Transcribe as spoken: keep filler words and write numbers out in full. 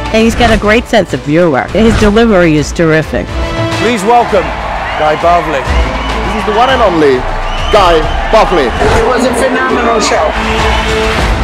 And he's got a great sense of humor. His delivery is terrific. Please welcome Guy Bavli. This is the one and only Guy Bavli. It was a phenomenal show.